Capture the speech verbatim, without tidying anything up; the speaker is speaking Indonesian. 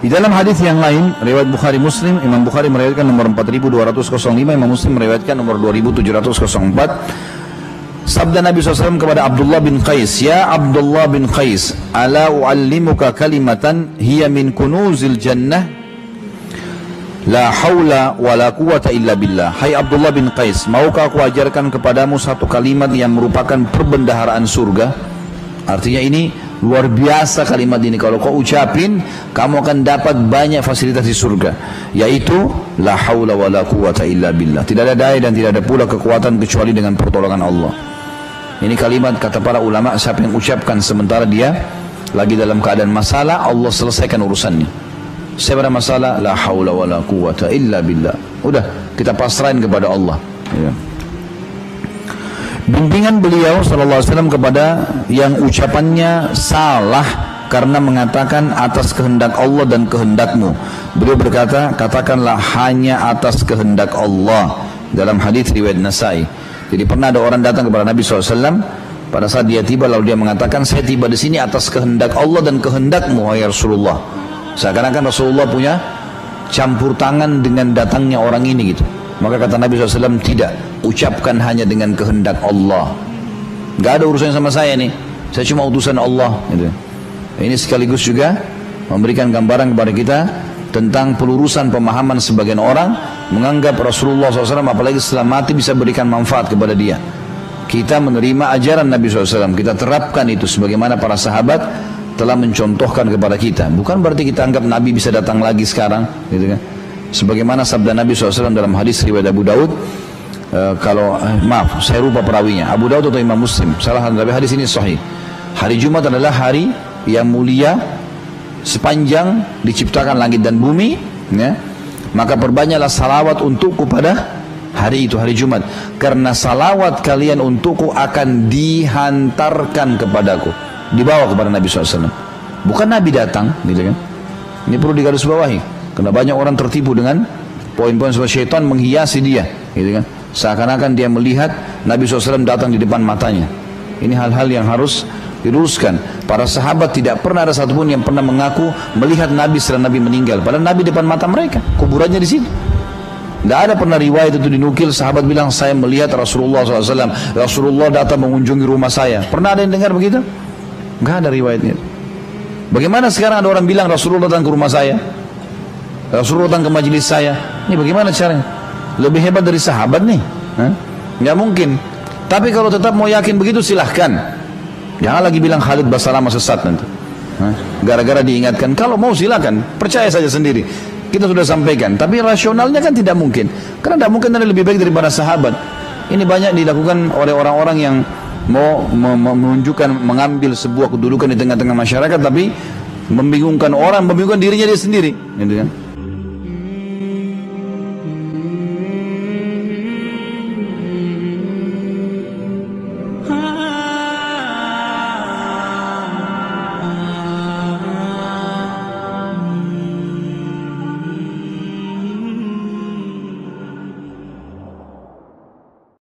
dalam hadis yang lain, riwayat Bukhari Muslim, Imam Bukhari meriwayatkan nomor empat ribu dua ratus lima, Imam Muslim meriwayatkan nomor dua ribu tujuh ratus empat. Sabda Nabi shallallahu alaihi wasallam kepada Abdullah bin Qais, "Ya Abdullah bin Qais, ala u'allimuka kalimatan hiya min kunuzil jannah, la hawla wa la quwata illa billah." Hai Abdullah bin Qais, maukah aku ajarkan kepadamu satu kalimat yang merupakan perbendaharaan surga? Artinya ini luar biasa kalimat ini. Kalau kau ucapin, kamu akan dapat banyak fasilitas di surga, yaitu la haula wa la quwata illa billah. Tidak ada daya dan tidak ada pula kekuatan kecuali dengan pertolongan Allah. Ini kalimat kata para ulama, siapa yang ucapkan sementara dia lagi dalam keadaan masalah, Allah selesaikan urusannya. Saya ada masalah, la haula wa la quwata illa billah. Udah, kita pasrahin kepada Allah. Ya. Bimbingan beliau sallallahu alaihi wasallam kepada yang ucapannya salah karena mengatakan atas kehendak Allah dan kehendakmu. Beliau berkata, katakanlah hanya atas kehendak Allah, dalam hadis riwayat Nasai. Jadi pernah ada orang datang kepada Nabi shallallahu alaihi wasallam pada saat dia tiba, lalu dia mengatakan, saya tiba di sini atas kehendak Allah dan kehendakmu, wahai Rasulullah. Seakan-akan Rasulullah punya campur tangan dengan datangnya orang ini gitu. Maka kata Nabi shallallahu alaihi wasallam, tidak, ucapkan hanya dengan kehendak Allah. Gak ada urusan sama saya nih, saya cuma utusan Allah gitu. Ini sekaligus juga memberikan gambaran kepada kita tentang pelurusan pemahaman sebagian orang menganggap Rasulullah shallallahu alaihi wasallam apalagi setelah mati bisa berikan manfaat kepada dia. Kita menerima ajaran Nabi shallallahu alaihi wasallam, kita terapkan itu sebagaimana para sahabat telah mencontohkan kepada kita. Bukan berarti kita anggap Nabi bisa datang lagi sekarang gitu kan. Sebagaimana sabda Nabi shallallahu alaihi wasallam dalam hadis riwayat Abu Daud, uh, kalau uh, maaf saya lupa perawinya, Abu Daud atau Imam Muslim, salah, tapi hadis ini sahih. Hari Jumat adalah hari yang mulia sepanjang diciptakan langit dan bumi, ya. Maka perbanyaklah salawat untukku pada hari itu, hari Jumat, karena salawat kalian untukku akan dihantarkan kepadaku, dibawa kepada Nabi shallallahu alaihi wasallam. Bukan Nabi datang, gitu kan? Ini perlu digarisbawahi, karena banyak orang tertipu dengan poin-poin sebab syaitan menghiasi dia, gitu kan? Seakan-akan dia melihat Nabi shallallahu alaihi wasallam datang di depan matanya. Ini hal-hal yang harus diluruskan. Para sahabat tidak pernah ada satupun yang pernah mengaku melihat Nabi setelah Nabi meninggal. Padahal Nabi depan mata mereka, kuburannya di situ. Tidak ada pernah riwayat itu dinukil sahabat bilang saya melihat Rasulullah shallallahu alaihi wasallam, Rasulullah datang mengunjungi rumah saya. Pernah ada yang dengar begitu? Tidak ada riwayatnya. Bagaimana sekarang ada orang bilang Rasulullah datang ke rumah saya, Rasulullah datang ke majelis saya? Ini bagaimana caranya? Lebih hebat dari sahabat nih? Tidak mungkin. Tapi kalau tetap mau yakin begitu silahkan. Jangan lagi bilang Khalid Basalamah sesat nanti. Gara-gara diingatkan, kalau mau silakan, percaya saja sendiri. Kita sudah sampaikan, tapi rasionalnya kan tidak mungkin. Karena tidak mungkin ada lebih baik daripada sahabat. Ini banyak dilakukan oleh orang-orang yang mau menunjukkan, mengambil sebuah kedudukan di tengah-tengah masyarakat, tapi membingungkan orang, membingungkan dirinya dia sendiri. Gitu kan?